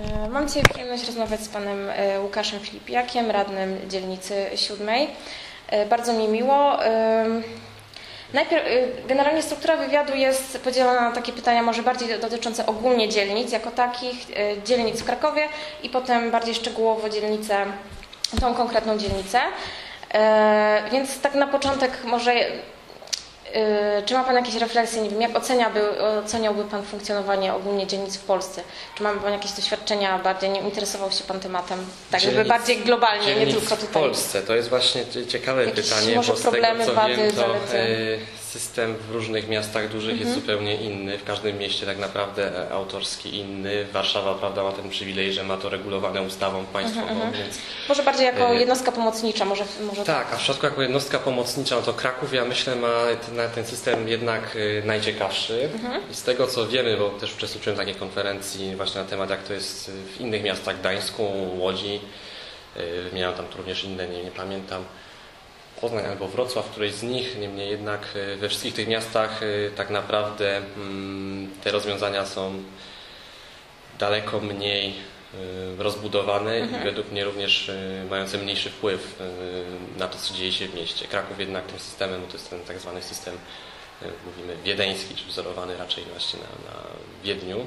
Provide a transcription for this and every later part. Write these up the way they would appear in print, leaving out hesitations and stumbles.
Mam dzisiaj przyjemność rozmawiać z panem Łukaszem Filipiakiem, radnym dzielnicy 7. Bardzo mi miło. Najpierw, generalnie struktura wywiadu jest podzielona na takie pytania może bardziej dotyczące ogólnie dzielnic jako takich, dzielnic w Krakowie i potem bardziej szczegółowo dzielnicę, tą konkretną dzielnicę. Więc tak na początek może, czy ma pan jakieś refleksje, nie wiem, jak oceniałby pan funkcjonowanie ogólnie dzielnic w Polsce? Czy ma pan jakieś doświadczenia bardziej, nie interesował się pan tematem, tak jakby bardziej globalnie, nie tylko tutaj? W Polsce, to jest właśnie ciekawe pytanie, może bo z problemy, tego co wady, wiem, to zalety. system w różnych miastach dużych jest zupełnie inny. W każdym mieście tak naprawdę autorski inny. Warszawa, prawda, ma ten przywilej, że ma to regulowane ustawą państwową, więc... Może bardziej jako jednostka pomocnicza, może tak, a w przypadku jako jednostka pomocnicza, no to Kraków, ja myślę, ma ten system jednak najciekawszy. I z tego co wiemy, bo też uczestniczyłem w takiej konferencji właśnie na temat, jak to jest w innych miastach, Gdańsku, Łodzi, miałem tam również inne, nie pamiętam, Poznań albo Wrocław, któreś z nich, niemniej jednak we wszystkich tych miastach tak naprawdę te rozwiązania są daleko mniej rozbudowane i według mnie również mające mniejszy wpływ na to, co dzieje się w mieście. Kraków jednak tym systemem, to jest ten tak zwany system, mówimy, wiedeński, czy wzorowany raczej właśnie na Wiedniu.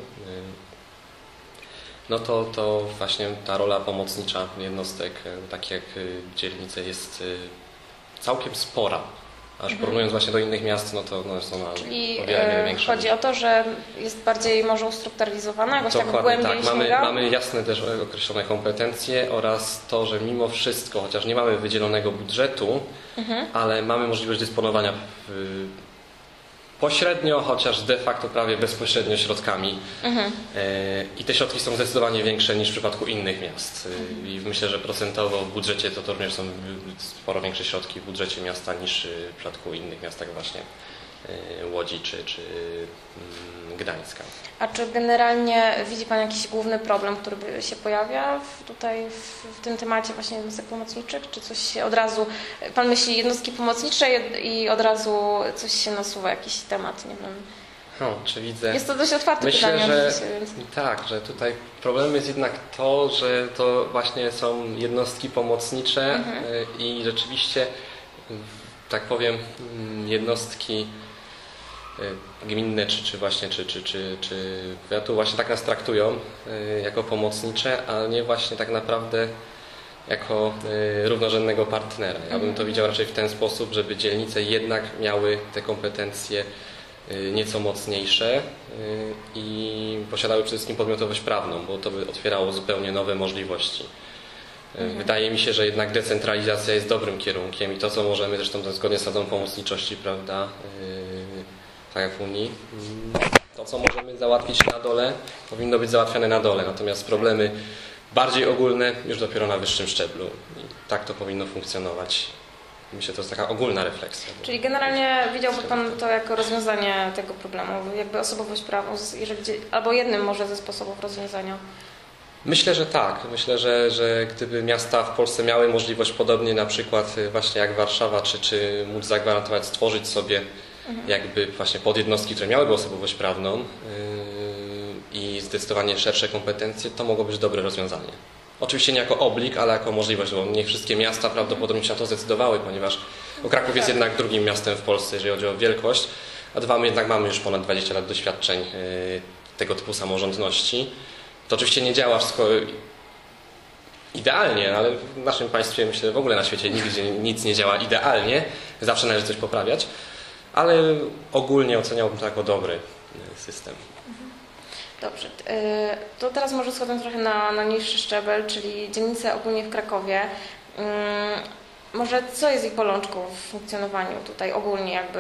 No to właśnie ta rola pomocnicza jednostek, tak jak dzielnice, jest całkiem spora. Aż porównując właśnie do innych miast, no to jest ona o wiele większa. Chodzi o to, że jest bardziej może ustrukturyzowana, jakoś tak głębiej tak. Mamy jasne też określone kompetencje oraz to, że mimo wszystko, chociaż nie mamy wydzielonego budżetu, ale mamy możliwość dysponowania pośrednio, chociaż de facto prawie bezpośrednio środkami. I te środki są zdecydowanie większe niż w przypadku innych miast. I myślę, że procentowo w budżecie to również są sporo większe środki w budżecie miasta niż w przypadku innych miastach właśnie Łodzi czy Gdańska. A czy generalnie widzi pan jakiś główny problem, który się pojawia tutaj w tym temacie właśnie jednostek pomocniczych? Czy coś się od razu, pan myśli jednostki pomocnicze i od razu coś się nasuwa, jakiś temat, nie wiem. Czy widzę? Jest to dość otwarte pytanie. Więc... Tak, że tutaj problemem jest jednak to, że to właśnie są jednostki pomocnicze i rzeczywiście, tak powiem, jednostki gminne czy powiatu właśnie tak nas traktują jako pomocnicze, a nie właśnie tak naprawdę jako równorzędnego partnera. Ja bym to widział raczej w ten sposób, żeby dzielnice jednak miały te kompetencje nieco mocniejsze i posiadały przede wszystkim podmiotowość prawną, bo to by otwierało zupełnie nowe możliwości. Wydaje mi się, że jednak decentralizacja jest dobrym kierunkiem i to, co możemy, zresztą zgodnie z zasadą pomocniczości, prawda, tak jak w Unii, to, co możemy załatwić na dole, powinno być załatwiane na dole, natomiast problemy bardziej ogólne już dopiero na wyższym szczeblu. I tak to powinno funkcjonować. Myślę, że to jest taka ogólna refleksja. Czyli generalnie widziałby pan to jako rozwiązanie tego problemu, jakby osobowość prawną, albo jednym może ze sposobów rozwiązania? Myślę, że tak. Myślę, że gdyby miasta w Polsce miały możliwość podobnie na przykład właśnie jak Warszawa, czy móc zagwarantować, stworzyć sobie jakby właśnie podjednostki, które miałyby osobowość prawną i zdecydowanie szersze kompetencje, to mogło być dobre rozwiązanie. Oczywiście nie jako oblig, ale jako możliwość, bo nie wszystkie miasta prawdopodobnie się na to zdecydowawały, ponieważ Kraków jest jednak drugim miastem w Polsce, jeżeli chodzi o wielkość, a my jednak mamy już ponad 20 lat doświadczeń tego typu samorządności. To oczywiście nie działa wszystko idealnie, ale w naszym państwie, myślę, w ogóle na świecie nigdzie nic nie działa idealnie, zawsze należy coś poprawiać, ale ogólnie oceniałbym to jako dobry system. Dobrze, to teraz może schodząc trochę na niższy szczebel, czyli dzielnice ogólnie w Krakowie. Może co jest ich bolączką w funkcjonowaniu tutaj ogólnie jakby?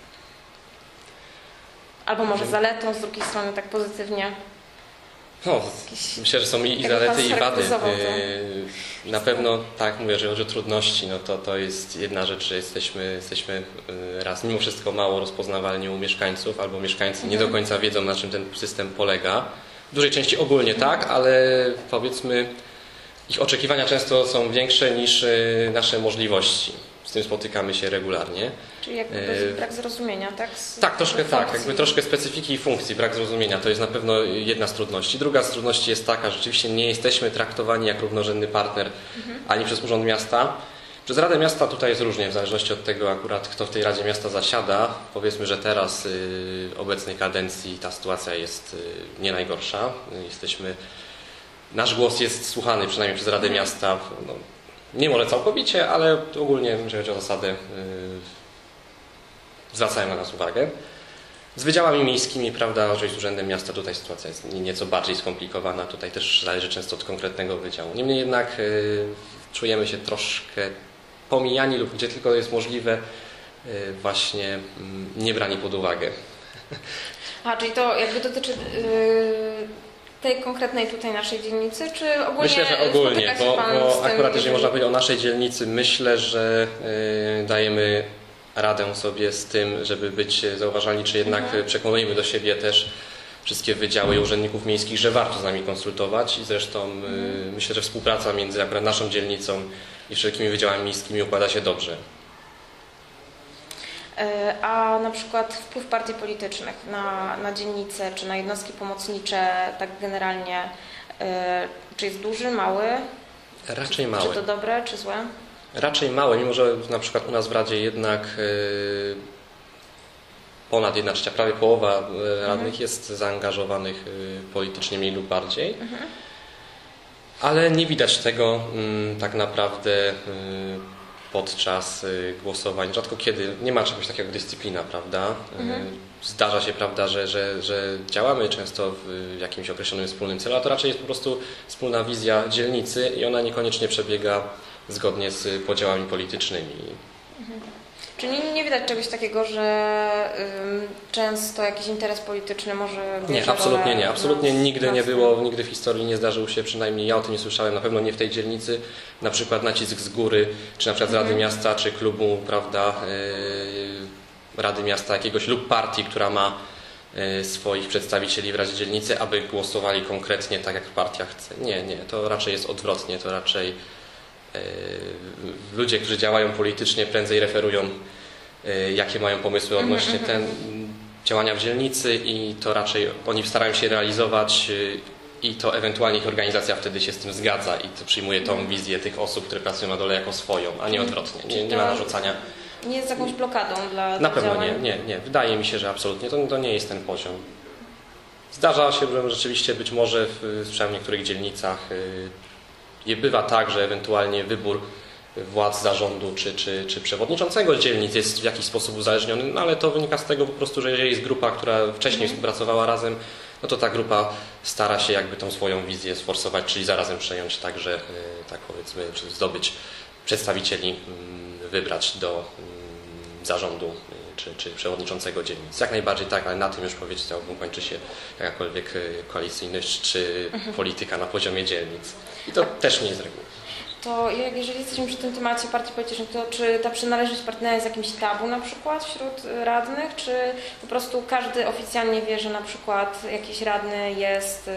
Albo może zaletą z drugiej strony tak pozytywnie? Myślę, że są i zalety, i wady. Na pewno, tak mówię, że chodzi o trudności, no to jest jedna rzecz, że jesteśmy raz mimo wszystko mało rozpoznawalni u mieszkańców, albo mieszkańcy nie do końca wiedzą, na czym ten system polega. W dużej części ogólnie tak, ale powiedzmy ich oczekiwania często są większe niż nasze możliwości. z tym spotykamy się regularnie. Czyli jakby brak zrozumienia, tak? Tak, troszkę tak, jakby troszkę specyfiki i funkcji, brak zrozumienia, to jest na pewno jedna z trudności. Druga z trudności jest taka, że rzeczywiście nie jesteśmy traktowani jak równorzędny partner ani przez Urząd Miasta. Przez Radę Miasta tutaj jest różnie, w zależności od tego akurat, kto w tej Radzie Miasta zasiada. Powiedzmy, że teraz w obecnej kadencji ta sytuacja jest nie najgorsza. Nasz głos jest słuchany przynajmniej przez Radę Miasta. No, nie może całkowicie, ale ogólnie, jeżeli chodzi o zasady, zwracają na nas uwagę. Z wydziałami miejskimi, prawda, czyli z Urzędem Miasta tutaj sytuacja jest nieco bardziej skomplikowana. Tutaj też zależy często od konkretnego wydziału. Niemniej jednak czujemy się troszkę pomijani lub gdzie tylko jest możliwe właśnie nie brani pod uwagę. Czyli to jakby dotyczy tej konkretnej tutaj naszej dzielnicy, czy ogólnie? Myślę, że ogólnie, bo akurat jeżeli można powiedzieć o naszej dzielnicy, myślę, że dajemy radę sobie z tym, żeby być zauważalni, czy jednak przekonujemy do siebie też wszystkie wydziały i urzędników miejskich, że warto z nami konsultować i zresztą myślę, że współpraca między akurat naszą dzielnicą i wszelkimi wydziałami miejskimi układa się dobrze. A na przykład wpływ partii politycznych na dzielnicę, czy na jednostki pomocnicze, tak generalnie, czy jest duży, mały? Raczej mały. Czy to dobre, czy złe? Raczej mały, mimo że na przykład u nas w Radzie jednak ponad 1/3, prawie połowa radnych jest zaangażowanych politycznie mniej lub bardziej. Ale nie widać tego tak naprawdę podczas głosowań. Rzadko kiedy, nie ma czegoś takiego jak dyscyplina, prawda? Zdarza się, prawda, że działamy często w jakimś określonym wspólnym celu, a to raczej jest po prostu wspólna wizja dzielnicy i ona niekoniecznie przebiega zgodnie z podziałami politycznymi. Czyli nie widać czegoś takiego, że często jakiś interes polityczny może... Nie, absolutnie nie. Absolutnie nigdy nie było, nigdy w historii nie zdarzył się, przynajmniej ja o tym nie słyszałem, na pewno nie w tej dzielnicy, na przykład nacisk z góry, czy na przykład z Rady Miasta, czy klubu, prawda, Rady Miasta jakiegoś lub partii, która ma swoich przedstawicieli w Radzie Dzielnicy, aby głosowali konkretnie tak, jak partia chce. Nie, to raczej jest odwrotnie, to raczej ludzie, którzy działają politycznie, prędzej referują, jakie mają pomysły odnośnie działania w dzielnicy i to raczej oni starają się realizować i to ewentualnie ich organizacja wtedy się z tym zgadza i to przyjmuje tą wizję tych osób, które pracują na dole jako swoją, a nie odwrotnie. Nie ma narzucania. Nie jest jakąś blokadą dla Na pewno działań? nie. Wydaje mi się, że absolutnie. To nie jest ten poziom. Zdarza się, że rzeczywiście być może w niektórych dzielnicach bywa tak, że ewentualnie wybór władz zarządu czy przewodniczącego dzielnic jest w jakiś sposób uzależniony, no ale to wynika z tego po prostu, że jeżeli jest grupa, która wcześniej współpracowała razem, no to ta grupa stara się jakby tą swoją wizję sforsować, czyli zarazem przejąć także, tak powiedzmy, czy zdobyć przedstawicieli, wybrać do zarządu czy przewodniczącego dzielnic. Jak najbardziej tak, ale na tym już powiedziałbym kończy się jakakolwiek koalicyjność czy polityka na poziomie dzielnic. I to też nie jest reguła. To jeżeli jesteśmy przy tym temacie partii politycznych, to czy ta przynależność partyjna jest jakimś tabu na przykład wśród radnych, czy po prostu każdy oficjalnie wie, że na przykład jakiś radny jest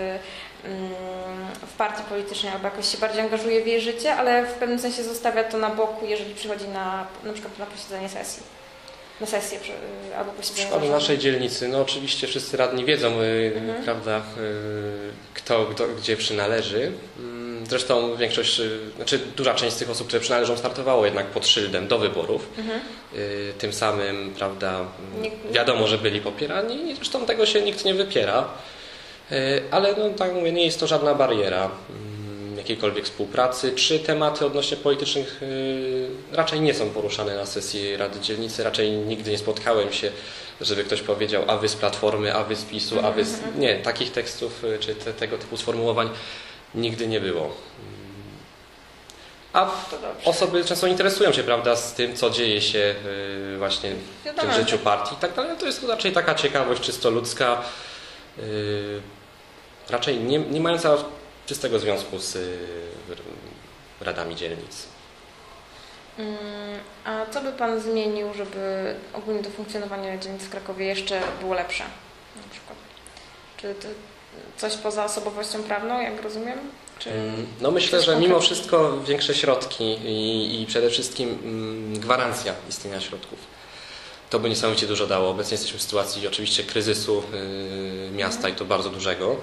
w partii politycznej albo jakoś się bardziej angażuje w jej życie, ale w pewnym sensie zostawia to na boku, jeżeli przychodzi na przykład na posiedzenie sesji. Na sesję albo posiedzenie zarządu. W naszej dzielnicy, no oczywiście wszyscy radni wiedzą, prawda, kto gdzie przynależy. Zresztą duża część z tych osób, które przynależą, startowało jednak pod szyldem do wyborów. Tym samym, prawda, wiadomo, że byli popierani i zresztą tego się nikt nie wypiera. Ale no, tak mówię, nie jest to żadna bariera jakiejkolwiek współpracy, czy tematy odnośnie politycznych raczej nie są poruszane na sesji Rady Dzielnicy. Raczej nigdy nie spotkałem się, żeby ktoś powiedział, a wy z Platformy, a wy z PiS-u, a wy z... Nie, takich tekstów czy tego typu sformułowań nigdy nie było. A osoby często interesują się, prawda, z tym, co dzieje się właśnie w tym życiu partii i tak dalej. To jest raczej taka ciekawość czysto ludzka, raczej nie mająca czystego związku z radami dzielnic. A co by Pan zmienił, żeby ogólnie to funkcjonowanie dzielnic w Krakowie jeszcze było lepsze? Na przykład? Czy to coś poza osobowością prawną, jak rozumiem? No myślę, że mimo wszystko większe środki i przede wszystkim gwarancja istnienia środków. To by niesamowicie dużo dało. Obecnie jesteśmy w sytuacji oczywiście kryzysu miasta i to bardzo dużego.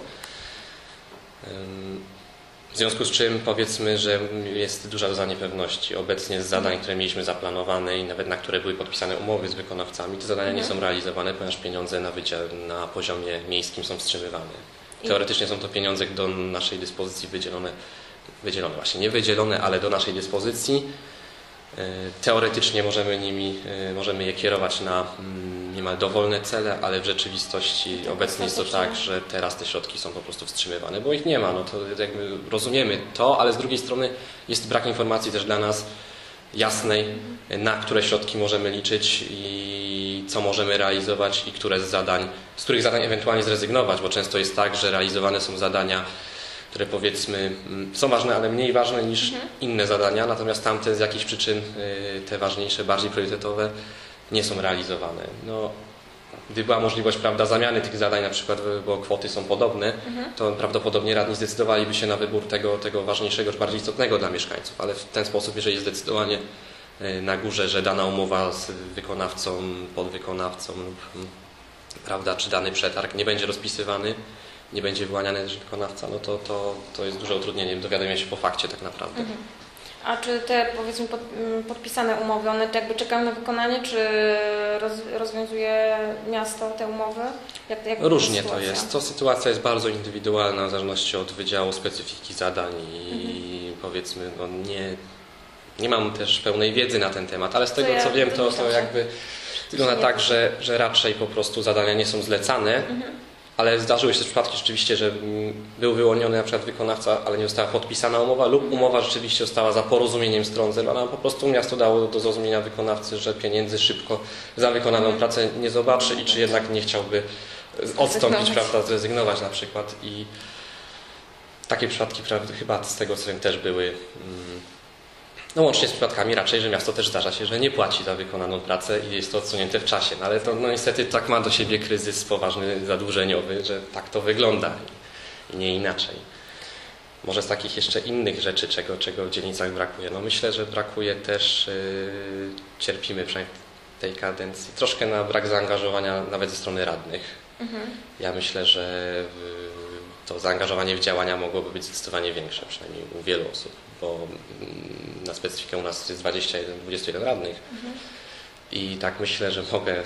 W związku z czym powiedzmy, że jest duża doza niepewności. Obecnie z zadań, które mieliśmy zaplanowane i nawet na które były podpisane umowy z wykonawcami, te zadania nie są realizowane, ponieważ pieniądze na poziomie miejskim są wstrzymywane. Teoretycznie są to pieniądze do naszej dyspozycji wydzielone właśnie, nie wydzielone, ale do naszej dyspozycji. Teoretycznie możemy je kierować na niemal dowolne cele, ale w rzeczywistości obecnie jest to tak, że teraz te środki są po prostu wstrzymywane, bo ich nie ma. No to jakby rozumiemy to, ale z drugiej strony jest brak informacji też dla nas jasnej, na które środki możemy liczyć i co możemy realizować i z których zadań ewentualnie zrezygnować, bo często jest tak, że realizowane są zadania, które powiedzmy są ważne, ale mniej ważne niż inne zadania, natomiast tamte z jakichś przyczyn, te ważniejsze, bardziej priorytetowe, nie są realizowane. No, gdy była możliwość, prawda, zamiany tych zadań, na przykład, bo kwoty są podobne, to prawdopodobnie radni zdecydowaliby się na wybór tego ważniejszego, czy bardziej istotnego dla mieszkańców, ale w ten sposób, jeżeli jest zdecydowanie na górze, że dana umowa z wykonawcą, podwykonawcą, prawda, czy dany przetarg nie będzie rozpisywany, nie będzie wyłaniany też wykonawca, no to jest duże utrudnienie dowiadania się po fakcie tak naprawdę. A czy te, powiedzmy, podpisane umowy, one jakby czekają na wykonanie, czy rozwiązuje miasto te umowy? Jak różnie to jest. To sytuacja jest bardzo indywidualna w zależności od wydziału, specyfiki zadań i powiedzmy, no nie mam też pełnej wiedzy na ten temat, ale z tego co wiem, to jakby wygląda tak, że raczej po prostu zadania nie są zlecane. Ale zdarzyły się też przypadki rzeczywiście, że był wyłoniony na przykład wykonawca, ale nie została podpisana umowa lub umowa rzeczywiście została za porozumieniem stron zerwana. Po prostu miasto dało do zrozumienia wykonawcy, że pieniędzy szybko za wykonaną pracę nie zobaczy i czy jednak nie chciałby odstąpić, prawda, zrezygnować na przykład. I takie przypadki, prawda, chyba z tego co wiem też były. No łącznie z przypadkami raczej, że miasto też zdarza się, że nie płaci za wykonaną pracę i jest to odsunięte w czasie. No ale to niestety tak ma do siebie kryzys poważny, zadłużeniowy, że tak to wygląda i nie inaczej. Może z takich jeszcze innych rzeczy, czego w dzielnicach brakuje. No myślę, że brakuje też, cierpimy przynajmniej w tej kadencji, troszkę na brak zaangażowania nawet ze strony radnych. Ja myślę, że to zaangażowanie w działania mogłoby być zdecydowanie większe, przynajmniej u wielu osób, bo na specyfikę u nas jest 21 radnych i tak myślę, że mogę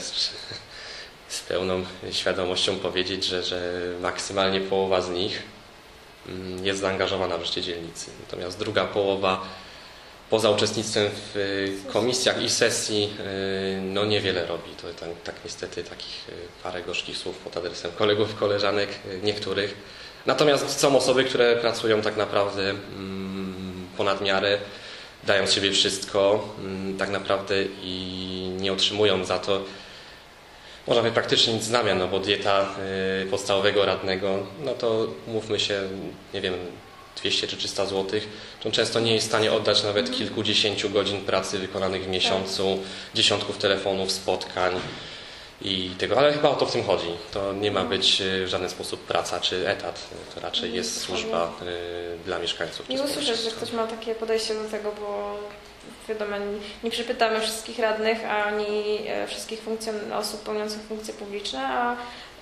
z pełną świadomością powiedzieć, że maksymalnie połowa z nich jest zaangażowana w życie dzielnicy. Natomiast druga połowa poza uczestnictwem w komisjach i sesji no niewiele robi. To tak niestety takich parę gorzkich słów pod adresem kolegów, koleżanek niektórych. Natomiast są osoby, które pracują tak naprawdę ponad miarę, dają z siebie wszystko tak naprawdę i nie otrzymują za to, można powiedzieć, praktycznie nic w zamian, no bo dieta podstawowego radnego, no to mówmy się, nie wiem, 200 czy 300 zł, to często nie jest w stanie oddać nawet kilkudziesięciu godzin pracy wykonanych w miesiącu, dziesiątków telefonów, spotkań i tego, ale chyba o to w tym chodzi. To nie ma być w żaden sposób praca czy etat, to raczej jest służba dla mieszkańców. Nie usłyszę, że ktoś ma takie podejście do tego, bo wiadomo, nie przepytamy wszystkich radnych, ani wszystkich osób pełniących funkcje publiczne, a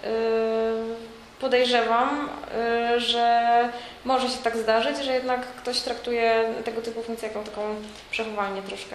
podejrzewam, że może się tak zdarzyć, że jednak ktoś traktuje tego typu funkcję jako taką przechowalnię troszkę.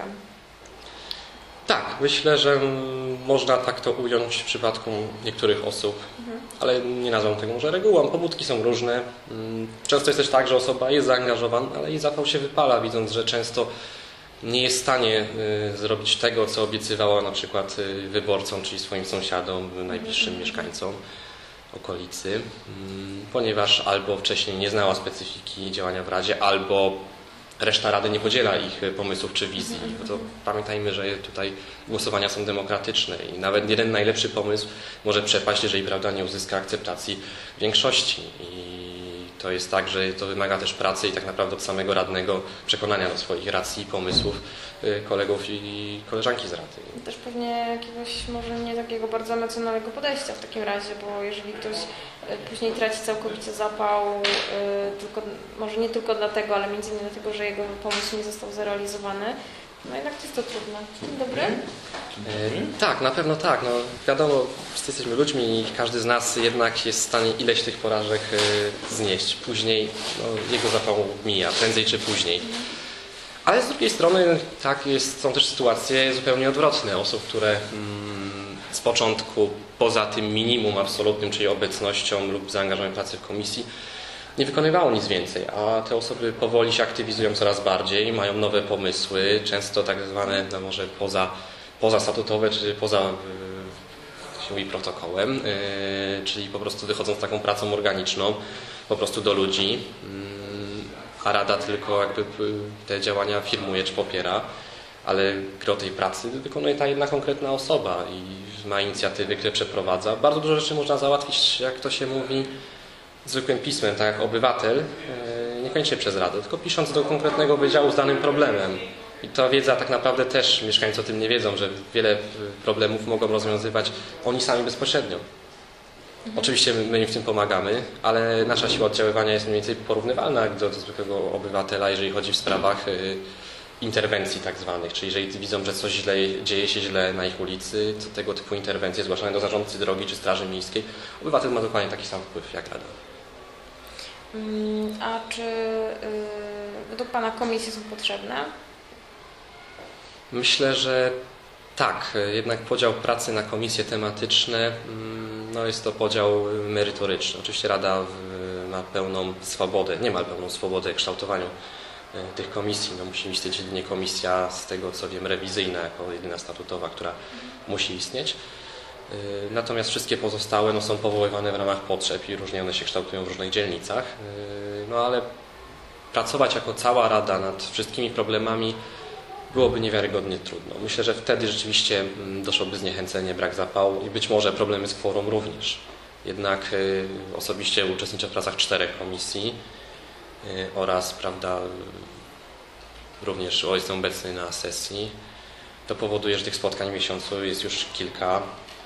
Tak, myślę, że można tak to ująć w przypadku niektórych osób, ale nie nazwę tego może regułą. Pobudki są różne. Często jest też tak, że osoba jest zaangażowana, ale jej zapał się wypala, widząc, że często nie jest w stanie zrobić tego, co obiecywała na przykład wyborcom, czyli swoim sąsiadom, najbliższym mieszkańcom okolicy, ponieważ albo wcześniej nie znała specyfiki działania w Radzie, albo reszta Rady nie podziela ich pomysłów czy wizji. To pamiętajmy, że tutaj głosowania są demokratyczne i nawet jeden najlepszy pomysł może przepaść, jeżeli prawda nie uzyska akceptacji większości. I to jest tak, że to wymaga też pracy i tak naprawdę od samego radnego przekonania do swoich racji i pomysłów kolegów i koleżanki z rady. Też pewnie jakiegoś może nie takiego bardzo emocjonalnego podejścia w takim razie, bo jeżeli ktoś później traci całkowicie zapał, tylko, może nie tylko dlatego, ale między innymi dlatego, że jego pomysł nie został zrealizowany, no jednak to jest to trudne. Dzień dobry. Tak, na pewno tak. No, wiadomo, wszyscy jesteśmy ludźmi i każdy z nas jednak jest w stanie ileś tych porażek znieść. Później jego zapał mija, prędzej czy później. Ale z drugiej strony tak są też sytuacje zupełnie odwrotne. Osób, które z początku poza tym minimum absolutnym, czyli obecnością lub zaangażowaniem pracy w komisji, nie wykonywało nic więcej, a te osoby powoli się aktywizują coraz bardziej, mają nowe pomysły, często tak zwane, no może pozastatutowe, czy poza się mówi protokołem, czyli po prostu wychodzą z taką pracą organiczną, po prostu do ludzi, a Rada tylko jakby te działania firmuje czy popiera, ale gro tej pracy wykonuje ta jedna konkretna osoba i ma inicjatywy, które przeprowadza. Bardzo dużo rzeczy można załatwić, jak to się mówi, zwykłym pismem, tak jak obywatel, niekoniecznie przez Radę, tylko pisząc do konkretnego wydziału z danym problemem. I ta wiedza tak naprawdę też, mieszkańcy o tym nie wiedzą, że wiele problemów mogą rozwiązywać oni sami bezpośrednio. Oczywiście my im w tym pomagamy, ale nasza siła oddziaływania jest mniej więcej porównywalna jak do zwykłego obywatela, jeżeli chodzi w sprawach interwencji tak zwanych, czyli jeżeli widzą, że coś dzieje się źle na ich ulicy, to tego typu interwencje zgłaszane do zarządcy drogi czy straży miejskiej, obywatel ma dokładnie taki sam wpływ jak Rada. A czy według Pana komisje są potrzebne? Myślę, że tak. Jednak podział pracy na komisje tematyczne, no jest to podział merytoryczny. Oczywiście Rada ma pełną swobodę, niemal pełną swobodę w kształtowaniu tych komisji. No, musi istnieć jedynie komisja, z tego co wiem, rewizyjna, jako jedyna statutowa, która musi istnieć. Natomiast wszystkie pozostałe są powoływane w ramach potrzeb i różnie one się kształtują w różnych dzielnicach. No ale pracować jako cała Rada nad wszystkimi problemami byłoby niewiarygodnie trudno. Myślę, że wtedy rzeczywiście doszłoby zniechęcenie, brak zapału i być może problemy z kworum również. Jednak osobiście uczestniczę w pracach 4 komisji oraz, prawda, również jestem obecny na sesji. To powoduje, że tych spotkań w miesiącu jest już kilka,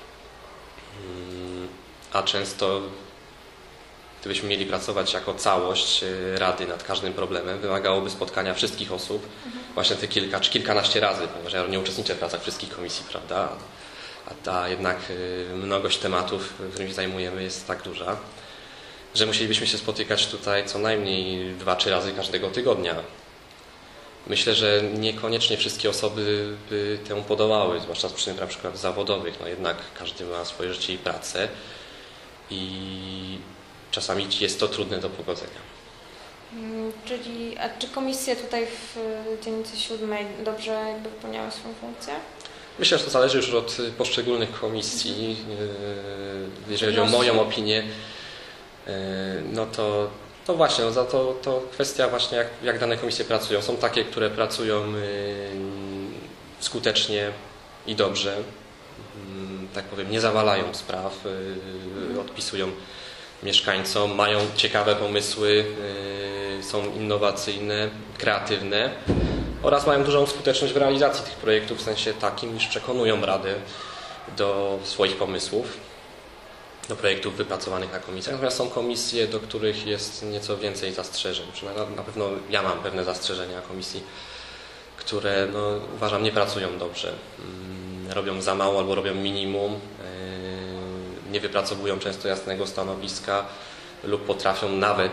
a często gdybyśmy mieli pracować jako całość Rady nad każdym problemem, wymagałoby spotkania wszystkich osób, właśnie te kilka czy kilkanaście razy, ponieważ ja nie uczestniczę w pracach wszystkich komisji, prawda? A ta jednak mnogość tematów, którymi się zajmujemy, jest tak duża, że musielibyśmy się spotykać tutaj co najmniej 2-3 razy każdego tygodnia. Myślę, że niekoniecznie wszystkie osoby by temu podołały, zwłaszcza z przyczyn na przykład zawodowych. No jednak każdy ma swoje życie i pracę i czasami jest to trudne do pogodzenia. Czy komisje tutaj w dzielnicy 7 dobrze jakby wypełniały swoją funkcję? Myślę, że to zależy już od poszczególnych komisji. Jeżeli chodzi o moją opinię, no to właśnie, to kwestia właśnie jak dane komisje pracują. Są takie, które pracują skutecznie i dobrze, tak powiem, nie zawalają spraw, odpisują mieszkańcom, mają ciekawe pomysły, są innowacyjne, kreatywne oraz mają dużą skuteczność w realizacji tych projektów w sensie takim, iż przekonują Radę do swoich pomysłów, do projektów wypracowanych na komisjach. Natomiast są komisje, do których jest nieco więcej zastrzeżeń. Przynajmniej na pewno ja mam pewne zastrzeżenia komisji, które uważam nie pracują dobrze. Robią za mało albo robią minimum. Nie wypracowują często jasnego stanowiska lub potrafią nawet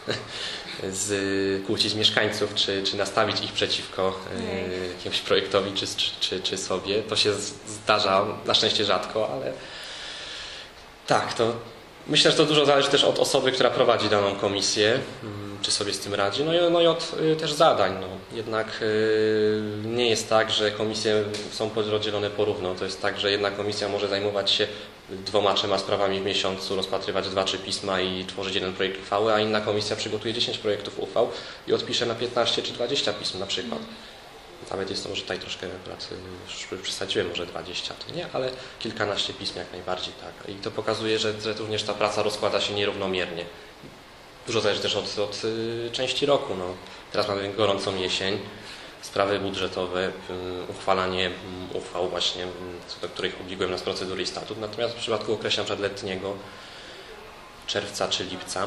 kłócić mieszkańców, czy nastawić ich przeciwko jakiemuś projektowi, czy sobie. To się zdarza na szczęście rzadko, ale tak, to myślę, że to dużo zależy też od osoby, która prowadzi daną komisję, czy sobie z tym radzi, no i od też zadań. Jednak nie jest tak, że komisje są rozdzielone porówno. To jest tak, że jedna komisja może zajmować się 2-3 sprawami w miesiącu, rozpatrywać 2-3 pisma i tworzyć jeden projekt uchwały, a inna komisja przygotuje 10 projektów uchwał i odpisze na 15 czy 20 pism na przykład. Nawet jest to może tutaj troszkę już przesadziłem, może 20 to nie, ale kilkanaście pism jak najbardziej tak. I to pokazuje, że również ta praca rozkłada się nierównomiernie. Dużo zależy też od części roku. No. Teraz mamy gorącą jesień, sprawy budżetowe, uchwalanie uchwał właśnie, co do których obligują nas procedury i statut. Natomiast w przypadku okresu np. letniego, czerwca czy lipca,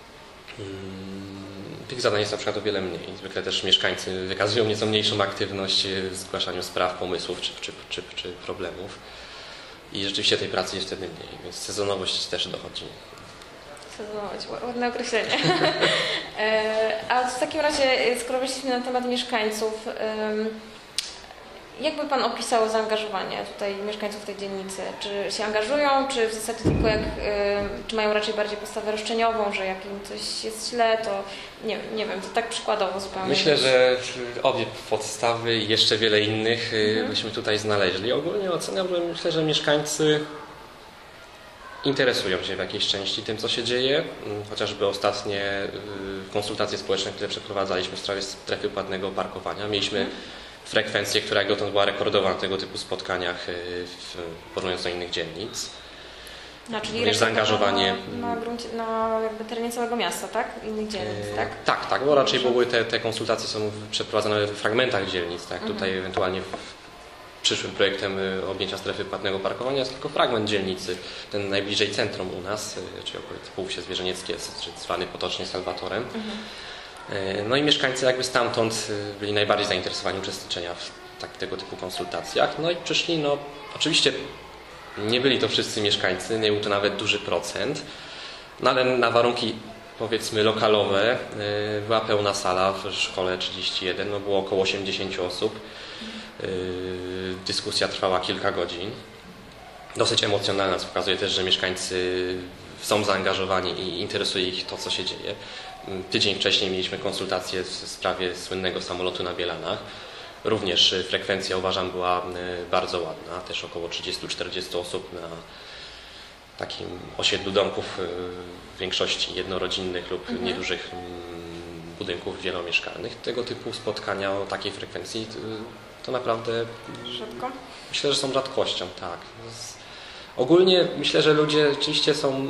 tych zadań jest na przykład o wiele mniej. Zwykle też mieszkańcy wykazują nieco mniejszą aktywność w zgłaszaniu spraw, pomysłów czy problemów. I rzeczywiście tej pracy jest wtedy mniej, więc sezonowość też dochodzi. Sezonowość, ładne określenie. A w takim razie, skoro weszliśmy na temat mieszkańców, jak by Pan opisał zaangażowanie tutaj mieszkańców tej dzielnicy? Czy się angażują, czy w zasadzie tylko czy mają raczej bardziej postawę roszczeniową, że jak im coś jest źle, to nie wiem, to tak przykładowo zupełnie. Myślę, że obie podstawy i jeszcze wiele innych byśmy tutaj znaleźli. Ogólnie oceniam, że myślę, że mieszkańcy interesują się w jakiejś części tym, co się dzieje. Chociażby ostatnie konsultacje społeczne, które przeprowadzaliśmy w sprawie strefy płatnego parkowania. Mieliśmy frekwencję, która jak dotąd była rekordowa na tego typu spotkaniach porównując do innych dzielnic. Czyli również zaangażowanie na jakby terenie całego miasta, tak? Innych dzielnic, tak? Tak, bo raczej były te konsultacje są przeprowadzane w fragmentach dzielnic, tak? Tutaj ewentualnie przyszłym projektem objęcia strefy płatnego parkowania jest tylko fragment dzielnicy, ten najbliżej centrum u nas, czyli okolice Półwsie Zwierzenieckie, czy zwany potocznie Salwatorem. No i mieszkańcy jakby stamtąd byli najbardziej zainteresowani uczestniczenia w tego typu konsultacjach. No i przyszli, oczywiście nie byli to wszyscy mieszkańcy, nie był to nawet duży procent, no ale na warunki powiedzmy lokalowe była pełna sala w szkole 31, było około 80 osób. Dyskusja trwała kilka godzin. Dosyć emocjonalna, co pokazuje też, że mieszkańcy są zaangażowani i interesuje ich to, co się dzieje. Tydzień wcześniej mieliśmy konsultacje w sprawie słynnego samolotu na Bielanach. Również frekwencja, uważam, była bardzo ładna. Też około 30-40 osób na takim osiedlu domków w większości jednorodzinnych lub niedużych budynków wielomieszkalnych. Tego typu spotkania o takiej frekwencji to naprawdę rzadko? Myślę, że są rzadkością, tak. Ogólnie myślę, że ludzie rzeczywiście są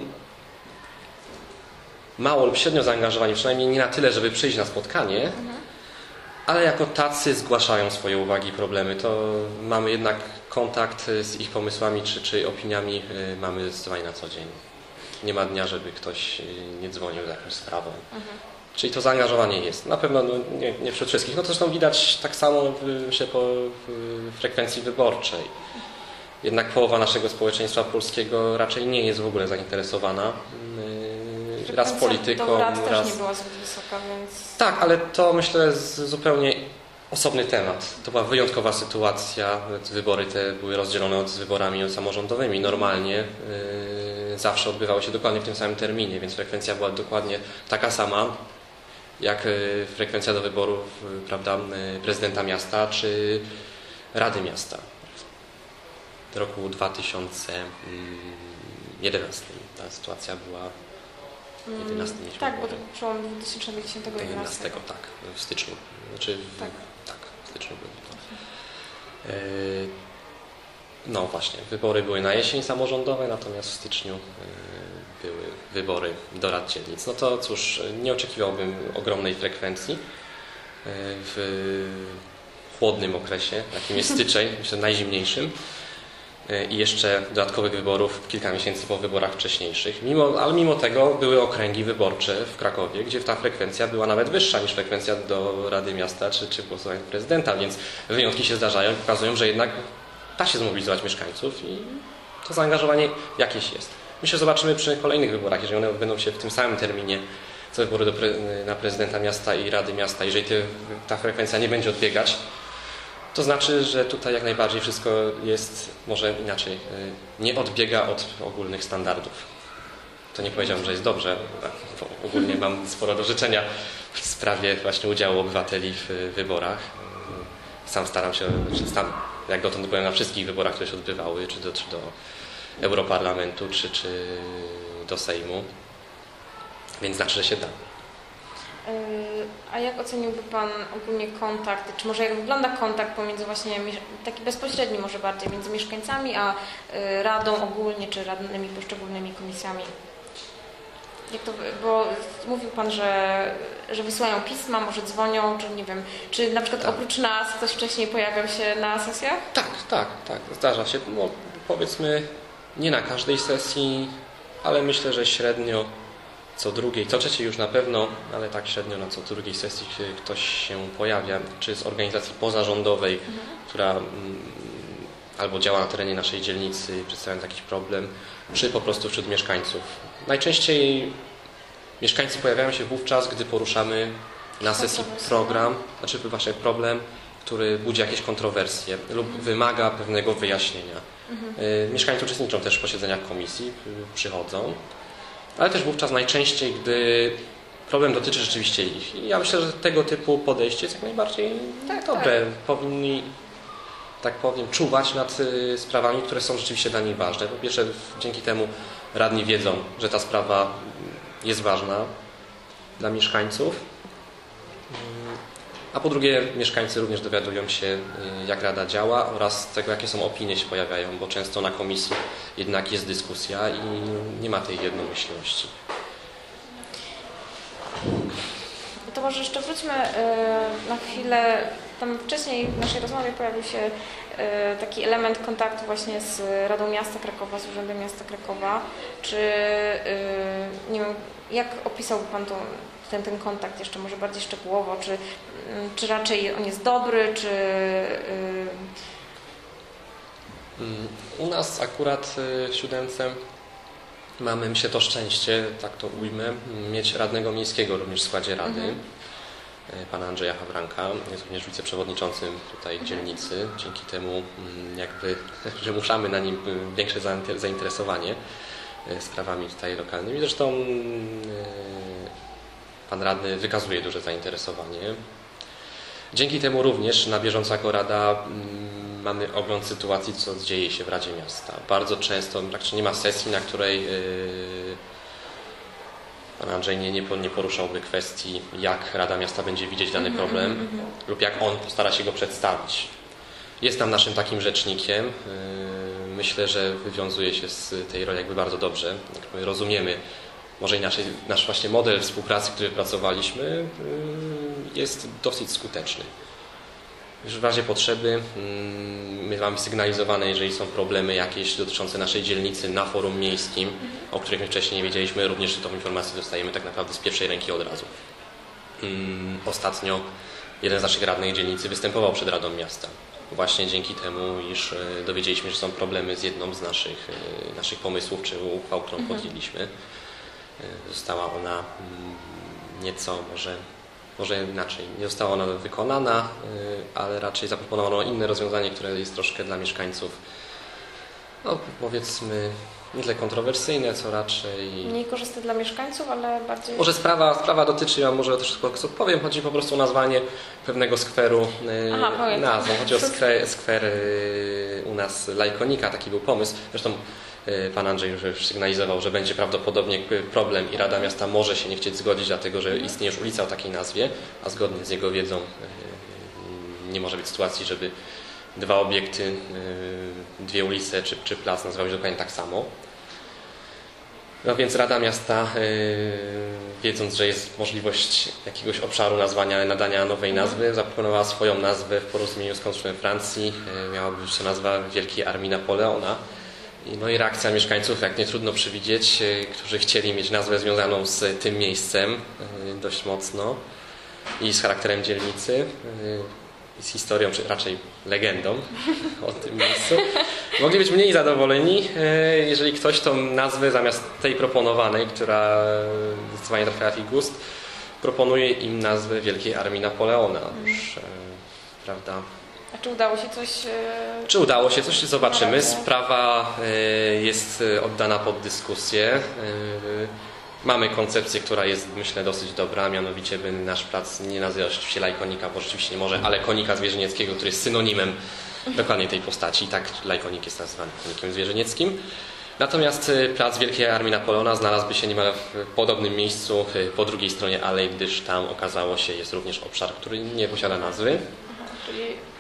mało lub średnio zaangażowani, przynajmniej nie na tyle, żeby przyjść na spotkanie, ale jako tacy zgłaszają swoje uwagi i problemy. To mamy jednak kontakt z ich pomysłami czy opiniami mamy zdecydowanie na co dzień. Nie ma dnia, żeby ktoś nie dzwonił z jakąś sprawą. Czyli to zaangażowanie jest. Na pewno nie wśród wszystkich. No to zresztą widać tak samo myślę, po frekwencji wyborczej. Jednak połowa naszego społeczeństwa polskiego raczej nie jest w ogóle zainteresowana raz polityką, też nie była zbyt wysoka, więc... Tak, ale to myślę jest zupełnie osobny temat. To była wyjątkowa sytuacja. Wybory te były rozdzielone od wyborami samorządowymi. Normalnie zawsze odbywały się dokładnie w tym samym terminie, więc frekwencja była dokładnie taka sama jak frekwencja do wyborów, prawda, prezydenta miasta czy Rady Miasta. W roku 2011 ta sytuacja była 11 tak, bo to przełom 2010 i 2011. Tak, w styczniu. Znaczy, tak, w styczniu było to. No właśnie, wybory były na jesień samorządowe, natomiast w styczniu były wybory do rad dzielnic. No to cóż, nie oczekiwałbym ogromnej frekwencji w chłodnym okresie, jakim jest styczeń, myślę najzimniejszym. I jeszcze dodatkowych wyborów kilka miesięcy po wyborach wcześniejszych. Ale mimo tego były okręgi wyborcze w Krakowie, gdzie ta frekwencja była nawet wyższa niż frekwencja do Rady Miasta czy głosowań prezydenta, więc wyjątki się zdarzają i pokazują, że jednak da się zmobilizować mieszkańców i to zaangażowanie jakieś jest. Myślę, że zobaczymy przy kolejnych wyborach, jeżeli one odbędą się w tym samym terminie co wybory na prezydenta miasta i Rady Miasta. Jeżeli ta frekwencja nie będzie odbiegać, to znaczy, że tutaj jak najbardziej wszystko jest, może inaczej, nie odbiega od ogólnych standardów. To nie powiedziałbym, że jest dobrze, bo ogólnie mam sporo do życzenia w sprawie właśnie udziału obywateli w wyborach. Sam staram się, jak dotąd byłem na wszystkich wyborach, które się odbywały, czy do Europarlamentu, czy do Sejmu, więc znaczy, że się da. A jak oceniłby Pan ogólnie kontakt, czy może jak wygląda kontakt pomiędzy właśnie, taki bezpośredni może bardziej, między mieszkańcami a Radą ogólnie, czy radnymi poszczególnymi komisjami? Jak to, bo mówił Pan, że wysyłają pisma, może dzwonią, czy nie wiem, czy na przykład oprócz nas ktoś wcześniej pojawiał się na sesjach? Tak, zdarza się. No, powiedzmy nie na każdej sesji, ale myślę, że średnio co drugiej, co trzeciej już na pewno, ale tak średnio na co drugiej sesji ktoś się pojawia, czy z organizacji pozarządowej, która albo działa na terenie naszej dzielnicy, przedstawiając jakiś problem, czy po prostu wśród mieszkańców. Najczęściej mieszkańcy pojawiają się wówczas, gdy poruszamy na sesji program, znaczy właśnie problem, który budzi jakieś kontrowersje lub wymaga pewnego wyjaśnienia. Mieszkańcy uczestniczą też w posiedzeniach komisji, przychodzą, ale też wówczas najczęściej, gdy problem dotyczy rzeczywiście ich. I ja myślę, że tego typu podejście jest jak najbardziej dobre. Powinni, tak powiem, czuwać nad sprawami, które są rzeczywiście dla nich ważne. Po pierwsze, dzięki temu radni wiedzą, że ta sprawa jest ważna dla mieszkańców. A po drugie, mieszkańcy również dowiadują się, jak Rada działa oraz tego, jakie są opinie się pojawiają, bo często na komisji jednak jest dyskusja i nie ma tej jednomyślności. To może jeszcze wróćmy na chwilę. Tam wcześniej w naszej rozmowie pojawił się taki element kontaktu właśnie z Radą Miasta Krakowa, z Urzędem Miasta Krakowa. Czy, nie wiem, jak opisałby Pan ten kontakt jeszcze może bardziej szczegółowo? Czy raczej on jest dobry, czy... U nas akurat w Siódemce mamy, myślę, to szczęście, tak to ujmę, mieć radnego miejskiego również w składzie Rady. Pana Andrzeja Hawranka, jest również wiceprzewodniczącym tutaj dzielnicy. Dzięki temu jakby wymuszamy na nim większe zainteresowanie sprawami tutaj lokalnymi. Zresztą pan radny wykazuje duże zainteresowanie. Dzięki temu również na bieżąco jako Rada mamy ogląd sytuacji, co dzieje się w Radzie Miasta. Bardzo często, praktycznie nie ma sesji, na której pan Andrzej nie poruszałby kwestii, jak Rada Miasta będzie widzieć dany problem lub jak on postara się go przedstawić. Jest tam naszym takim rzecznikiem. Myślę, że wywiązuje się z tej roli jakby bardzo dobrze. Jakby rozumiemy, może inaczej, nasz właśnie model współpracy, który wypracowaliśmy, jest dosyć skuteczny. Już w razie potrzeby my mamy sygnalizowane, jeżeli są problemy jakieś dotyczące naszej dzielnicy na forum miejskim, o których my wcześniej nie wiedzieliśmy, również tą informację dostajemy tak naprawdę z pierwszej ręki od razu. Ostatnio jeden z naszych radnych dzielnicy występował przed Radą Miasta. Właśnie dzięki temu, iż dowiedzieliśmy, że są problemy z jedną z naszych pomysłów czy uchwał, którą podjęliśmy. Została ona nieco, może inaczej, nie została ona wykonana, ale raczej zaproponowano inne rozwiązanie, które jest troszkę dla mieszkańców, no powiedzmy, nie tyle kontrowersyjne, co raczej... Mniej korzystne dla mieszkańców, ale bardziej... Może sprawa dotyczy, ja może też tylko powiem, chodzi po prostu o nazwanie pewnego skweru nazwą. Chodzi o skwer u nas Lajkonika, taki był pomysł. Zresztą pan Andrzej już sygnalizował, że będzie prawdopodobnie problem i Rada Miasta może się nie chcieć zgodzić, dlatego że istnieje już ulica o takiej nazwie, a zgodnie z jego wiedzą nie może być sytuacji, żeby dwa obiekty, dwie ulice czy plac nazywały się dokładnie tak samo. No więc Rada Miasta, wiedząc, że jest możliwość jakiegoś obszaru nazwania, nadania nowej nazwy, zaproponowała swoją nazwę w porozumieniu z konsulem Francji. Miała być to nazwa Wielkiej Armii Napoleona. No i reakcja mieszkańców, jak nie trudno przewidzieć, którzy chcieli mieć nazwę związaną z tym miejscem dość mocno i z charakterem dzielnicy, i z historią, czy raczej legendą o tym miejscu. Mogli być mniej zadowoleni, jeżeli ktoś tą nazwę zamiast tej proponowanej, która zdecydowanie trafia w ich gust, proponuje im nazwę Wielkiej Armii Napoleona. Już, prawda? A czy udało się coś... Czy udało się coś? Zobaczymy. Sprawa jest oddana pod dyskusję. Mamy koncepcję, która jest, myślę, dosyć dobra, mianowicie by nasz plac nie nazywał się Lajkonika, bo rzeczywiście nie może, ale Konika Zwierzynieckiego, który jest synonimem dokładnie tej postaci. I tak Lajkonik jest nazywany Konikiem Zwierzynieckim. Natomiast plac Wielkiej Armii Napoleona znalazłby się niemal w podobnym miejscu po drugiej stronie alei, gdyż tam okazało się jest również obszar, który nie posiada nazwy. Czyli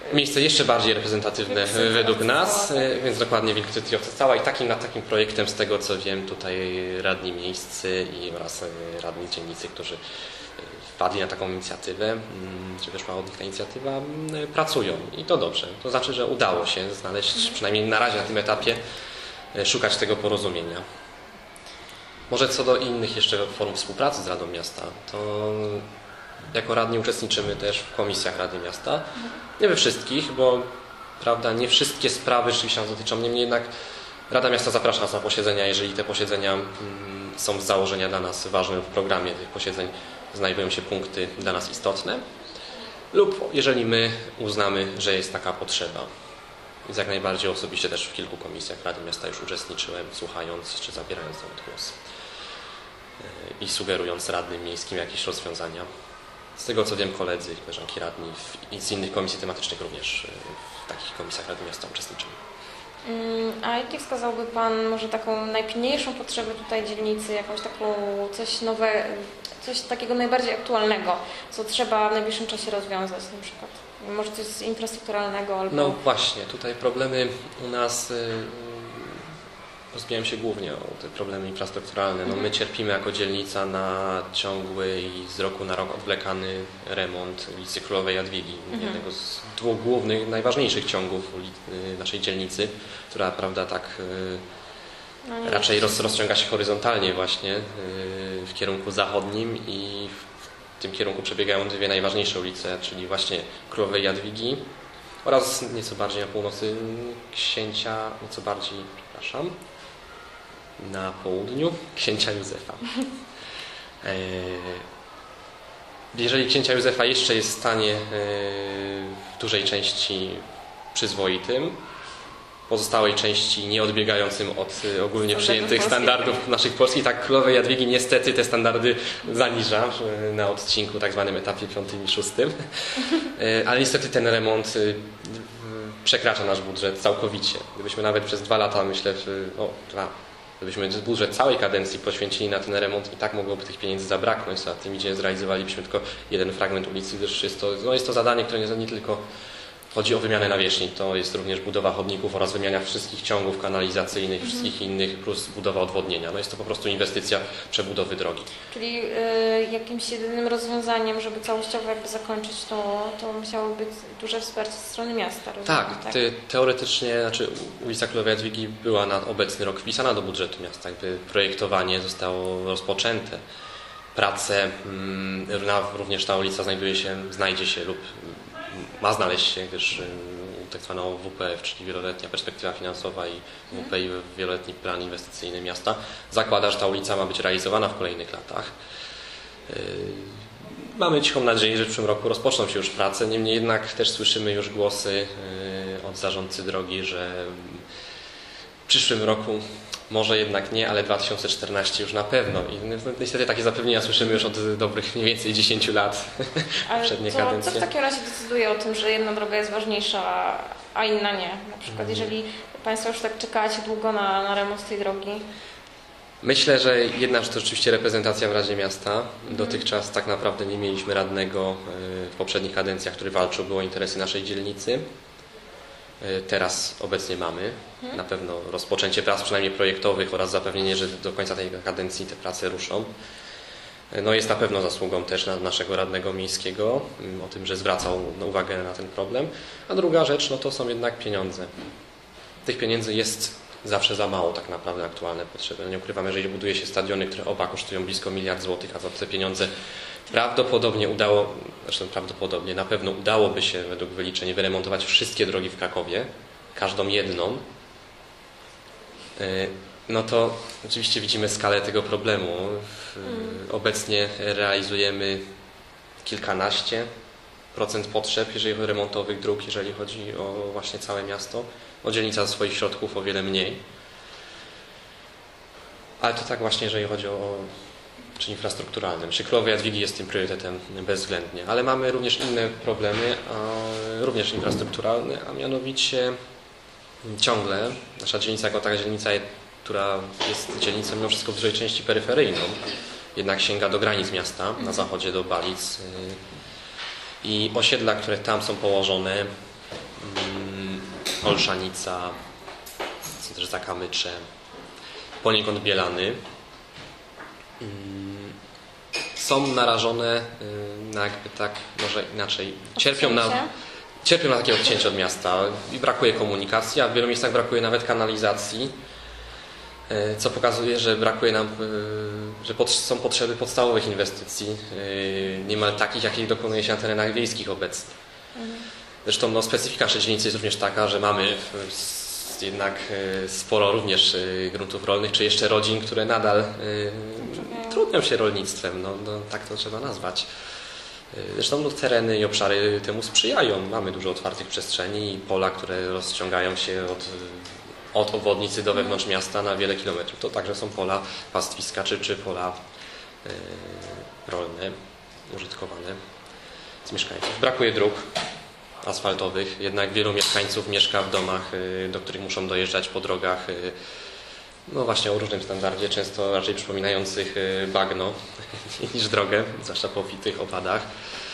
miejsce jeszcze bardziej reprezentatywne według nas, więc dokładnie Wilk Cytryjowca cała i nad takim projektem, z tego co wiem, tutaj radni miejscy oraz radni dzielnicy, którzy wpadli na taką inicjatywę, czy wyszła od nich ta inicjatywa, pracują i to dobrze. To znaczy, że udało się znaleźć, przynajmniej na razie na tym etapie, szukać tego porozumienia. Może co do innych jeszcze form współpracy z Radą Miasta, to jako radni uczestniczymy też w komisjach Rady Miasta. Nie we wszystkich, bo prawda, nie wszystkie sprawy rzeczywiście nas dotyczą. Niemniej jednak Rada Miasta zaprasza nas na posiedzenia, jeżeli te posiedzenia są z założenia dla nas ważne, w programie tych posiedzeń znajdują się punkty dla nas istotne, lub jeżeli my uznamy, że jest taka potrzeba. Więc jak najbardziej osobiście też w kilku komisjach Rady Miasta już uczestniczyłem, słuchając czy zabierając nawet głos i sugerując radnym miejskim jakieś rozwiązania. Z tego co wiem, koledzy, koleżanki radni z innych komisji tematycznych również w takich komisjach Rady Miasta uczestniczymy. A jakie wskazałby Pan może taką najpilniejszą potrzebę tutaj dzielnicy, jakąś taką coś takiego najbardziej aktualnego, co trzeba w najbliższym czasie rozwiązać na przykład? Może coś infrastrukturalnego albo... No właśnie, tutaj problemy u nas rozbijają się głównie o te problemy infrastrukturalne. No, my cierpimy jako dzielnica na ciągły i z roku na rok odwlekany remont ulicy Królowej Jadwigi, jednego z dwóch głównych, najważniejszych ciągów naszej dzielnicy, która prawda tak raczej rozciąga się horyzontalnie właśnie w kierunku zachodnim i w tym kierunku przebiegają dwie najważniejsze ulice, czyli właśnie Królowej Jadwigi oraz nieco bardziej na północy na południu Księcia Józefa. Jeżeli Księcia Józefa jeszcze jest w stanie w dużej części przyzwoitym, pozostałej części nieodbiegającym od ogólnie przyjętych standardów naszych polskich, tak Królowej Jadwigi niestety te standardy zaniża na odcinku tak zwanym etapie 5. i 6. Ale niestety ten remont przekracza nasz budżet całkowicie. Gdybyśmy nawet przez 2 lata, myślę, gdybyśmy budżet całej kadencji poświęcili na ten remont, i tak mogłoby tych pieniędzy zabraknąć, a tym idzie zrealizowalibyśmy tylko jeden fragment ulicy, gdyż jest to zadanie, które nie tylko chodzi o wymianę nawierzchni, to jest również budowa chodników oraz wymiana wszystkich ciągów kanalizacyjnych, wszystkich innych, plus budowa odwodnienia. No jest to po prostu inwestycja przebudowy drogi. Czyli jakimś jedynym rozwiązaniem, żeby całościowo jakby zakończyć to musiało być duże wsparcie ze strony miasta. Tak, teoretycznie, ulica Królowej Jadwigi była na obecny rok wpisana do budżetu miasta, jakby projektowanie zostało rozpoczęte. Prace, również ta ulica znajdzie się lub ma znaleźć się, gdyż tak zwana WPF, czyli wieloletnia perspektywa finansowa i WP i wieloletni plan inwestycyjny miasta zakłada, że ta ulica ma być realizowana w kolejnych latach. Mamy cichą nadzieję, że w przyszłym roku rozpoczną się już prace, niemniej jednak też słyszymy już głosy od zarządcy drogi, że w przyszłym roku może jednak nie, ale 2014 już na pewno. I niestety takie zapewnienia słyszymy już od dobrych mniej więcej 10 lat poprzedniej kadencji. Co w takim razie decyduje o tym, że jedna droga jest ważniejsza, a inna nie? Na przykład jeżeli Państwo już tak czekacie długo na remont tej drogi? Myślę, że jedna rzecz to rzeczywiście reprezentacja w Radzie Miasta. Dotychczas tak naprawdę nie mieliśmy radnego w poprzednich kadencjach, który walczyłby o interesy naszej dzielnicy. Teraz obecnie mamy. Na pewno rozpoczęcie prac przynajmniej projektowych oraz zapewnienie, że do końca tej kadencji te prace ruszą. No jest na pewno zasługą też naszego radnego miejskiego o tym, że zwracał uwagę na ten problem. A druga rzecz, no to są jednak pieniądze. Tych pieniędzy jest zawsze za mało tak naprawdę aktualne potrzeby. Nie ukrywam, jeżeli buduje się stadiony, które oba kosztują blisko 1 miliard złotych, a za te pieniądze na pewno udałoby się według wyliczeń wyremontować wszystkie drogi w Krakowie, każdą jedną, no to oczywiście widzimy skalę tego problemu. Obecnie realizujemy kilkanaście procent potrzeb, jeżeli chodzi o remontowych dróg, jeżeli chodzi o właśnie całe miasto. Dzielnica ze swoich środków o wiele mniej. Ale to tak właśnie, jeżeli chodzi o czy infrastrukturalnym. Królowej Jadwigi jest tym priorytetem bezwzględnie, ale mamy również inne problemy, również infrastrukturalne, a mianowicie ciągle nasza dzielnica jako taka dzielnica, która jest dzielnicą mimo wszystko w dużej części peryferyjną, jednak sięga do granic miasta, na zachodzie do Balic i osiedla, które tam są położone, Olszanica, są też Zakamycze, poniekąd Bielany. Są narażone na jakby tak, może inaczej, cierpią na takie odcięcie od miasta i brakuje komunikacji, a w wielu miejscach brakuje nawet kanalizacji, co pokazuje, że brakuje nam, że są potrzeby podstawowych inwestycji, niemal takich, jakich dokonuje się na terenach wiejskich obecnie. Zresztą specyfika naszej dzielnicy jest również taka, że mamy jednak sporo również gruntów rolnych, czy jeszcze rodzin, które nadal trudnią się rolnictwem, tak to trzeba nazwać. Zresztą tereny i obszary temu sprzyjają. Mamy dużo otwartych przestrzeni i pola, które rozciągają się od obwodnicy do wewnątrz miasta na wiele kilometrów. To także są pola pastwiska czy pola rolne, użytkowane z mieszkańców. Brakuje dróg asfaltowych, jednak wielu mieszkańców mieszka w domach, do których muszą dojeżdżać po drogach no właśnie o różnym standardzie, często raczej przypominających bagno niż drogę, zwłaszcza po obfitych opadach.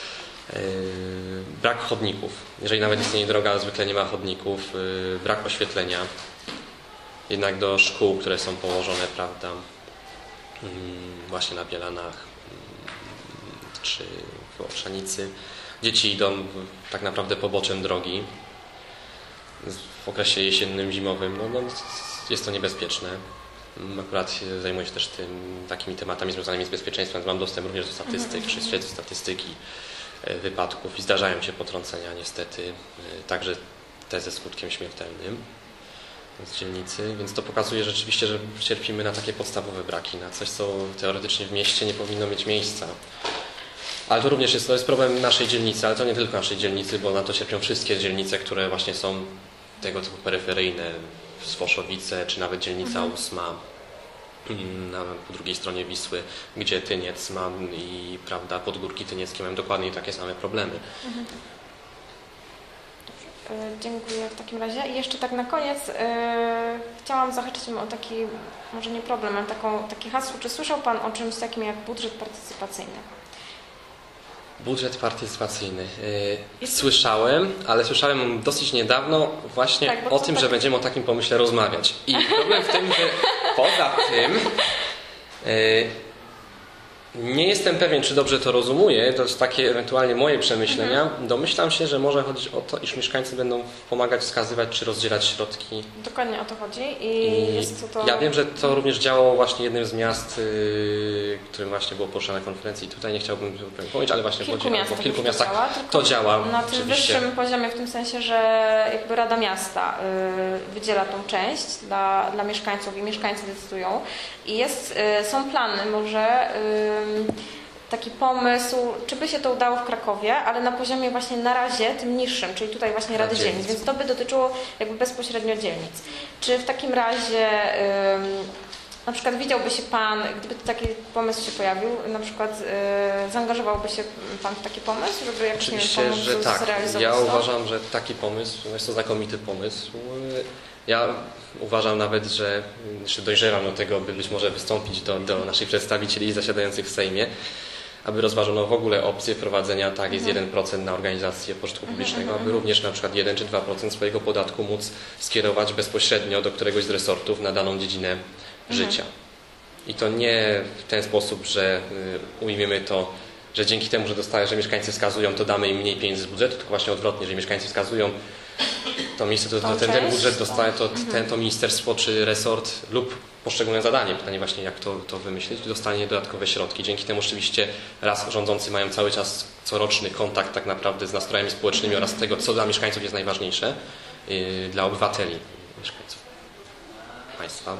Brak chodników. Jeżeli nawet istnieje droga, zwykle nie ma chodników. Brak oświetlenia. Jednak do szkół, które są położone, prawda, właśnie na Bielanach czy w Olszanicy, dzieci idą tak naprawdę poboczem drogi. W okresie jesiennym, zimowym jest to niebezpieczne. Akurat zajmuję się też takimi tematami związanymi z bezpieczeństwem. Mam dostęp również do statystyk, czy śledzę statystyki wypadków i zdarzają się potrącenia niestety, także te ze skutkiem śmiertelnym z dzielnicy, więc to pokazuje rzeczywiście, że cierpimy na takie podstawowe braki, na coś, co teoretycznie w mieście nie powinno mieć miejsca. Ale to również to jest problem naszej dzielnicy, ale to nie tylko naszej dzielnicy, bo na to cierpią wszystkie dzielnice, które właśnie są tego typu peryferyjne, Swoszowice, czy nawet dzielnica 8 po drugiej stronie Wisły, gdzie Tyniec ma i prawda, podgórki tynieckie mają dokładnie takie same problemy. Dziękuję w takim razie. I jeszcze tak na koniec chciałam zahaczyć o taki, może nie problem, ale takie hasło. Czy słyszał Pan o czymś takim jak budżet partycypacyjny? Budżet partycypacyjny. Słyszałem, ale słyszałem dosyć niedawno właśnie o tym, że będziemy o takim pomyśle rozmawiać. I problem w tym, że poza tym nie jestem pewien, czy dobrze to rozumuję, to jest takie ewentualnie moje przemyślenia. Domyślam się, że może chodzić o to, iż mieszkańcy będą pomagać, wskazywać, czy rozdzielać środki. Dokładnie o to chodzi. Ja wiem, że to również działało właśnie jednym z miast, którym właśnie było poruszane na konferencji. Tutaj nie chciałbym powiedzieć, ale właśnie w kilku miastach to działa. Na tym wyższym poziomie, w tym sensie, że jakby Rada Miasta wydziela tą część dla mieszkańców i mieszkańcy decydują. I są plany może taki pomysł, czy by się to udało w Krakowie, ale na poziomie właśnie na razie tym niższym, czyli tutaj właśnie Rady Dzielnic, więc to by dotyczyło jakby bezpośrednio dzielnic. Czy w takim razie na przykład widziałby się Pan, gdyby taki pomysł się pojawił, na przykład zaangażowałby się Pan w taki pomysł, żeby jakoś Oczywiście, że tak. Ja uważam, że taki pomysł, jest to znakomity pomysł. Ja uważam nawet, że dojrzewam do tego, by być może wystąpić do naszych przedstawicieli zasiadających w Sejmie, aby rozważono w ogóle opcję wprowadzenia, tak, jest 1% na organizację pożytku publicznego, aby również na przykład 1 czy 2% swojego podatku móc skierować bezpośrednio do któregoś z resortów na daną dziedzinę życia. I to nie w ten sposób, że ujmiemy to, że dzięki temu, że mieszkańcy wskazują, to damy im mniej pieniędzy z budżetu, tylko właśnie odwrotnie, że mieszkańcy wskazują, to miejsce, ten budżet dostaje, to ministerstwo czy resort lub poszczególne zadanie. Pytanie właśnie, jak to wymyślić, dostanie dodatkowe środki. Dzięki temu oczywiście raz rządzący mają cały czas coroczny kontakt tak naprawdę z nastrojami społecznymi oraz tego, co dla mieszkańców jest najważniejsze, dla obywateli, mieszkańców państwa.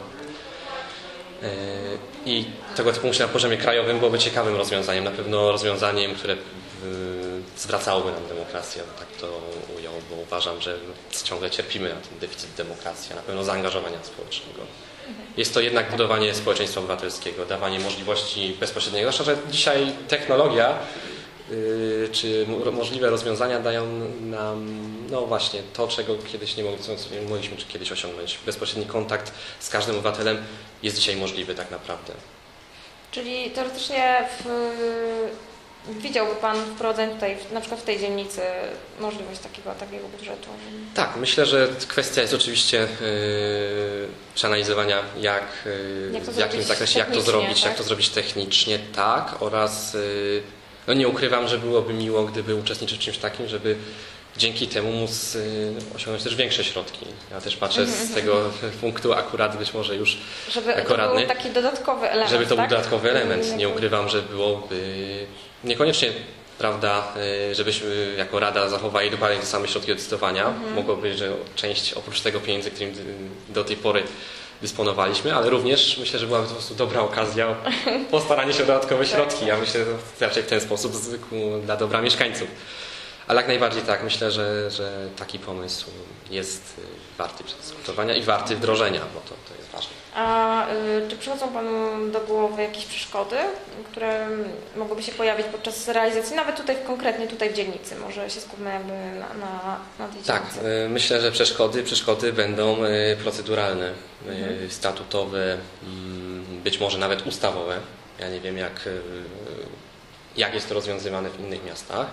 I tego typu myślę na poziomie krajowym byłoby ciekawym rozwiązaniem, na pewno rozwiązaniem, które zwracałoby nam demokrację, tak to ujął, bo uważam, że ciągle cierpimy na ten deficyt demokracji, a na pewno zaangażowania społecznego. Jest to jednak budowanie społeczeństwa obywatelskiego, dawanie możliwości bezpośredniego, zwłaszcza, że dzisiaj technologia czy możliwe rozwiązania dają nam no właśnie to, czego kiedyś nie mogliśmy kiedyś osiągnąć. Bezpośredni kontakt z każdym obywatelem jest dzisiaj możliwy tak naprawdę. Czyli teoretycznie widziałby Pan wprowadzenie tutaj, na przykład w tej dzielnicy, możliwość takiego budżetu? Tak, myślę, że kwestia jest oczywiście przeanalizowania, w jakim zakresie, jak to zrobić, tak? jak to zrobić technicznie, tak, oraz no nie ukrywam, że byłoby miło, gdyby uczestniczyć w czymś takim, żeby dzięki temu móc osiągnąć też większe środki. Ja też patrzę z tego punktu akurat być może już żeby jako to radny. Był taki dodatkowy element, żeby to tak? był dodatkowy element. Nie ukrywam, że byłoby niekoniecznie, prawda, żebyśmy jako Rada zachowali dokładnie te same środki do decydowania. Mogło być, że część oprócz tego pieniędzy, którym do tej pory dysponowaliśmy, ale również myślę, że byłaby to po prostu dobra okazja postarania się o dodatkowe środki. Ja myślę, że raczej w ten sposób dla dobra mieszkańców. Ale jak najbardziej tak, myślę, że taki pomysł jest warty przedyskutowania i warty wdrożenia, bo to jest ważne. A czy przychodzą Panu do głowy jakieś przeszkody, które mogłyby się pojawić podczas realizacji, nawet konkretnie tutaj w dzielnicy? Może się skupmy jakby na tej Tak, dzielnicy. myślę, że przeszkody będą proceduralne, statutowe, być może nawet ustawowe. Ja nie wiem, jak jest to rozwiązywane w innych miastach.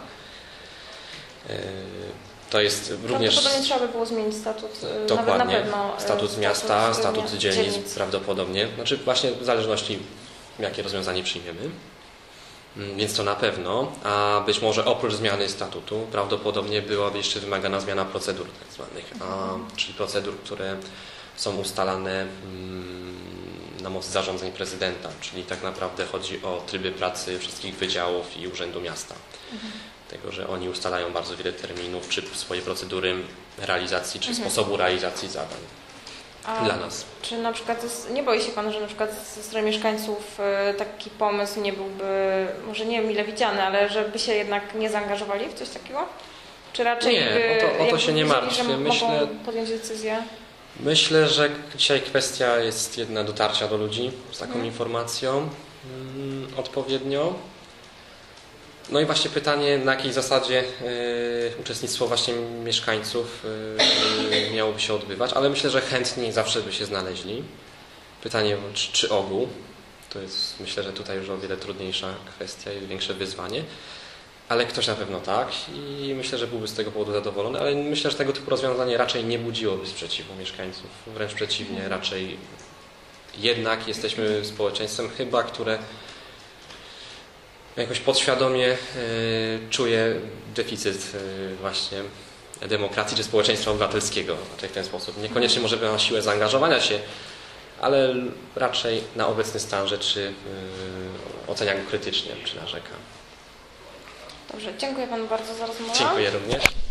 To jest również... Prawdopodobnie trzeba by było zmienić statut, Dokładnie. nawet na pewno. Statut miasta, statut dzielnic prawdopodobnie. Znaczy właśnie w zależności jakie rozwiązanie przyjmiemy. Więc to na pewno. A być może oprócz zmiany statutu prawdopodobnie byłaby jeszcze wymagana zmiana procedur tak zwanych. Czyli procedur, które są ustalane na mocy zarządzeń prezydenta. Czyli tak naprawdę chodzi o tryby pracy wszystkich wydziałów i urzędu miasta. Tego, że oni ustalają bardzo wiele terminów, czy swoje procedury realizacji, czy sposobu realizacji zadań dla nas. Czy na przykład, nie boi się Pan, że na przykład ze strony mieszkańców taki pomysł nie byłby, może nie mile widziany, ale żeby się jednak nie zaangażowali w coś takiego? Czy raczej nie, o to się nie martwię. Mogą podjąć decyzję? Myślę, że dzisiaj kwestia jest jedna dotarcia do ludzi z taką informacją odpowiednio. No i właśnie pytanie, na jakiej zasadzie uczestnictwo właśnie mieszkańców miałoby się odbywać, ale myślę, że chętni zawsze by się znaleźli. Pytanie, czy ogół, to jest myślę, że tutaj już o wiele trudniejsza kwestia i większe wyzwanie, ale ktoś na pewno tak i myślę, że byłby z tego powodu zadowolony, ale myślę, że tego typu rozwiązanie raczej nie budziłoby sprzeciwu mieszkańców, wręcz przeciwnie, raczej jednak jesteśmy społeczeństwem chyba, które jakoś podświadomie czuje deficyt właśnie demokracji czy społeczeństwa obywatelskiego raczej w ten sposób. Niekoniecznie może na siłę zaangażowania się, ale raczej na obecny stan rzeczy ocenia go krytycznie czy narzeka. Dobrze, dziękuję Panu bardzo za rozmowę. Dziękuję również.